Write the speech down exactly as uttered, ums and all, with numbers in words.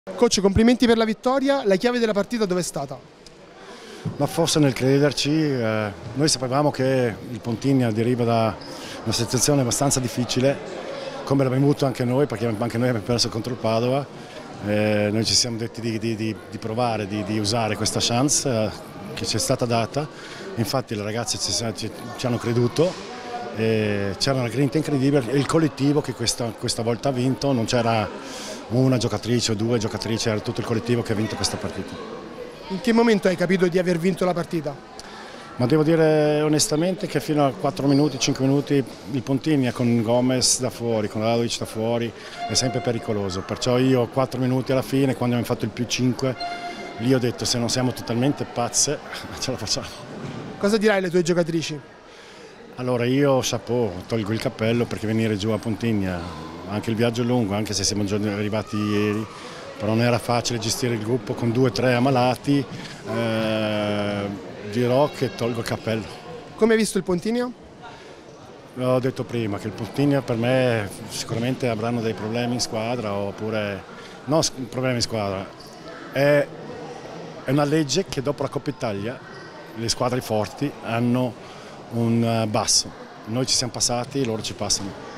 Coach, complimenti per la vittoria, la chiave della partita dove è stata? Ma forse nel crederci, eh, noi sapevamo che il Pontigna deriva da una situazione abbastanza difficile, come l'abbiamo avuto anche noi, perché anche noi abbiamo perso contro il Padova. Eh, noi ci siamo detti di, di, di, di provare, di, di usare questa chance eh, che ci è stata data. Infatti le ragazze ci, ci, ci hanno creduto, c'era una grinta incredibile, il collettivo che questa, questa volta ha vinto, non c'era una giocatrice o due giocatrici, era tutto il collettivo che ha vinto questa partita. In che momento hai capito di aver vinto la partita? Ma devo dire onestamente che fino a quattro minuti, cinque minuti il Pontigna con Gomez da fuori, con Radovic da fuori è sempre pericoloso, perciò io quattro minuti alla fine, quando abbiamo fatto il più cinque, lì ho detto se non siamo totalmente pazze ce la facciamo. Cosa dirai alle tue giocatrici? Allora io chapeau, tolgo il cappello perché venire giù a Pontigna, anche il viaggio è lungo, anche se siamo già arrivati ieri, però non era facile gestire il gruppo con due o tre ammalati, eh, dirò che tolgo il cappello. Come hai visto il Pontigna? L'ho detto prima che il Pontigna per me sicuramente avranno dei problemi in squadra, oppure non problemi in squadra, è, è una legge che dopo la Coppa Italia le squadre forti hanno un basso, noi ci siamo passati, loro ci passano.